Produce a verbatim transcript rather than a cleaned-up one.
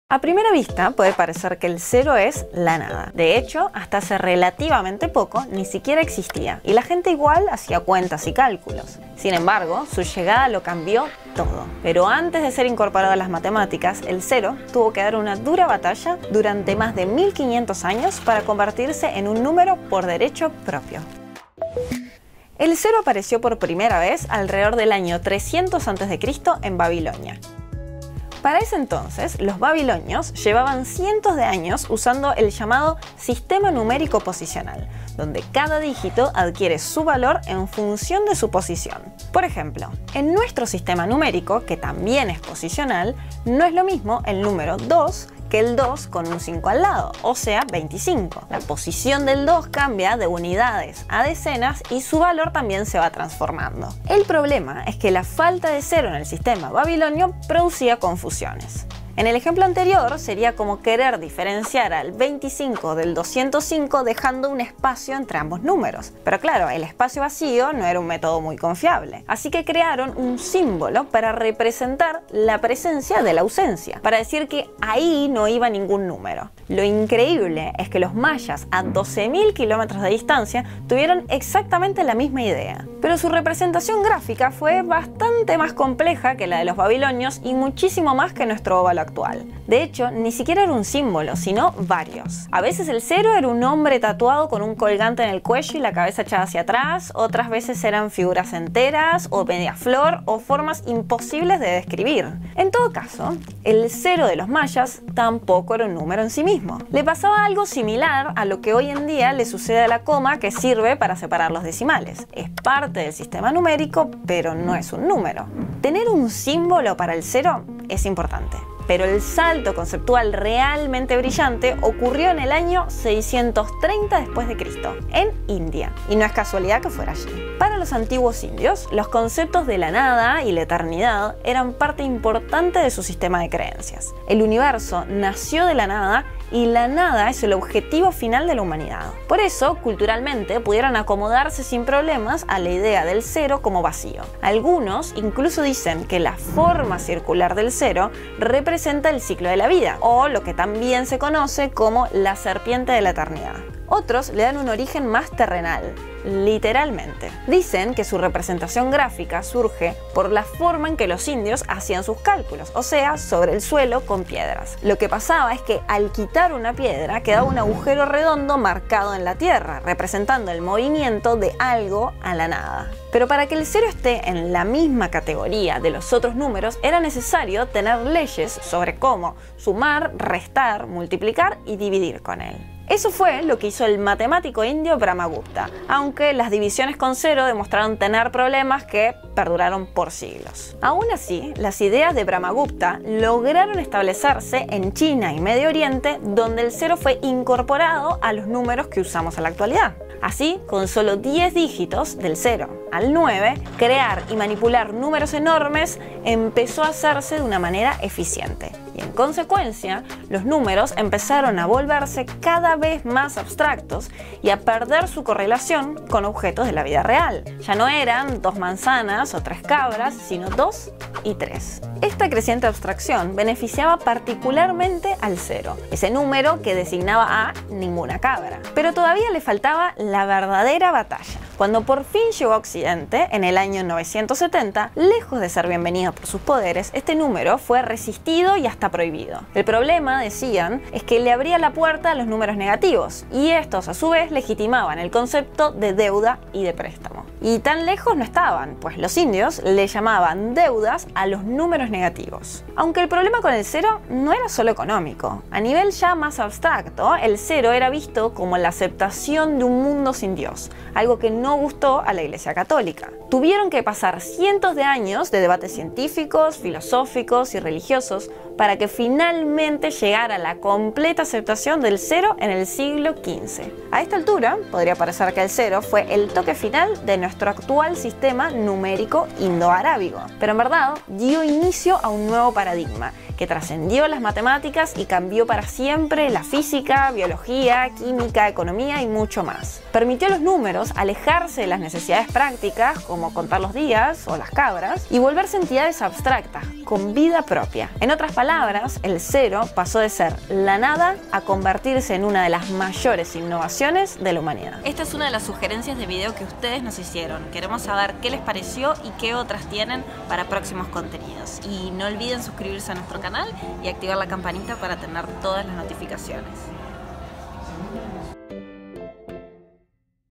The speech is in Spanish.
A primera vista puede parecer que el cero es la nada. De hecho, hasta hace relativamente poco ni siquiera existía y la gente igual hacía cuentas y cálculos. Sin embargo, su llegada lo cambió todo. Pero antes de ser incorporado a las matemáticas, el cero tuvo que dar una dura batalla durante más de mil quinientos años para convertirse en un número por derecho propio. El cero apareció por primera vez alrededor del año trescientos antes de Cristo en Babilonia. Para ese entonces, los babilonios llevaban cientos de años usando el llamado sistema numérico posicional, donde cada dígito adquiere su valor en función de su posición. Por ejemplo, en nuestro sistema numérico, que también es posicional, no es lo mismo el número dos que el dos con un cinco al lado, o sea veinticinco. La posición del dos cambia de unidades a decenas y su valor también se va transformando. El problema es que la falta de cero en el sistema babilonio producía confusiones. En el ejemplo anterior sería como querer diferenciar al veinticinco del doscientos cinco dejando un espacio entre ambos números. Pero claro, el espacio vacío no era un método muy confiable. Así que crearon un símbolo para representar la presencia de la ausencia, para decir que ahí no iba ningún número. Lo increíble es que los mayas a doce mil kilómetros de distancia tuvieron exactamente la misma idea. Pero su representación gráfica fue bastante más compleja que la de los babilonios y muchísimo más que nuestro óvalo actual. De hecho, ni siquiera era un símbolo, sino varios. A veces el cero era un hombre tatuado con un colgante en el cuello y la cabeza echada hacia atrás, otras veces eran figuras enteras o media flor o formas imposibles de describir. En todo caso, el cero de los mayas tampoco era un número en sí mismo. Le pasaba algo similar a lo que hoy en día le sucede a la coma, que sirve para separar los decimales. Es parte del sistema numérico, pero no es un número. Tener un símbolo para el cero es importante. Pero el salto conceptual realmente brillante ocurrió en el año seiscientos treinta después de Cristo, en India, y no es casualidad que fuera allí. Para los antiguos indios, los conceptos de la nada y la eternidad eran parte importante de su sistema de creencias. El universo nació de la nada y la nada es el objetivo final de la humanidad. Por eso, culturalmente, pudieron acomodarse sin problemas a la idea del cero como vacío. Algunos incluso dicen que la forma circular del cero representa el ciclo de la vida, o lo que también se conoce como la serpiente de la eternidad. Otros le dan un origen más terrenal, literalmente. Dicen que su representación gráfica surge por la forma en que los indios hacían sus cálculos, o sea, sobre el suelo con piedras. Lo que pasaba es que al quitar una piedra quedaba un agujero redondo marcado en la tierra, representando el movimiento de algo a la nada. Pero para que el cero esté en la misma categoría de los otros números, era necesario tener leyes sobre cómo sumar, restar, multiplicar y dividir con él. Eso fue lo que hizo el matemático indio Brahmagupta, aunque las divisiones con cero demostraron tener problemas que perduraron por siglos. Aún así, las ideas de Brahmagupta lograron establecerse en China y Medio Oriente, donde el cero fue incorporado a los números que usamos en la actualidad. Así, con solo diez dígitos, del cero al nueve, crear y manipular números enormes empezó a hacerse de una manera eficiente. Y en consecuencia, los números empezaron a volverse cada vez más abstractos y a perder su correlación con objetos de la vida real. Ya no eran dos manzanas o tres cabras, sino dos y tres. Esta creciente abstracción beneficiaba particularmente al cero, ese número que designaba a ninguna cabra. Pero todavía le faltaba la verdadera batalla. Cuando por fin llegó a Occidente, en el año novecientos setenta, lejos de ser bienvenido por sus poderes, este número fue resistido y hasta prohibido. El problema, decían, es que le abría la puerta a los números negativos, y estos a su vez legitimaban el concepto de deuda y de préstamo. Y tan lejos no estaban, pues los indios le llamaban deudas a los números negativos. Aunque el problema con el cero no era solo económico. A nivel ya más abstracto, el cero era visto como la aceptación de un mundo sin Dios, algo que no gustó a la Iglesia Católica. Tuvieron que pasar cientos de años de debates científicos, filosóficos y religiosos para que finalmente llegara la completa aceptación del cero en el siglo quince. A esta altura, podría parecer que el cero fue el toque final de nuestro actual sistema numérico indo-arábigo, pero en verdad dio inicio a un nuevo paradigma que trascendió las matemáticas y cambió para siempre la física, biología, química, economía y mucho más. Permitió a los números alejarse de las necesidades prácticas, como contar los días o las cabras, y volverse entidades abstractas, con vida propia. En otras palabras, el cero pasó de ser la nada a convertirse en una de las mayores innovaciones de la humanidad. Esta es una de las sugerencias de video que ustedes nos hicieron. Queremos saber qué les pareció y qué otras tienen para próximos contenidos. Y no olviden suscribirse a nuestro canal y activar la campanita para tener todas las notificaciones.